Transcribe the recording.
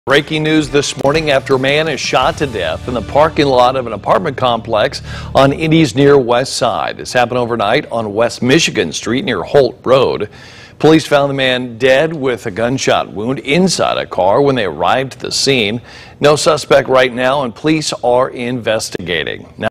Breaking news this morning after a man is shot to death in the parking lot of an apartment complex on Indy's near west side. This happened overnight on West Michigan Street near Holt Road. Police found the man dead with a gunshot wound inside a car when they arrived at the scene. No suspect right now, and police are investigating. Now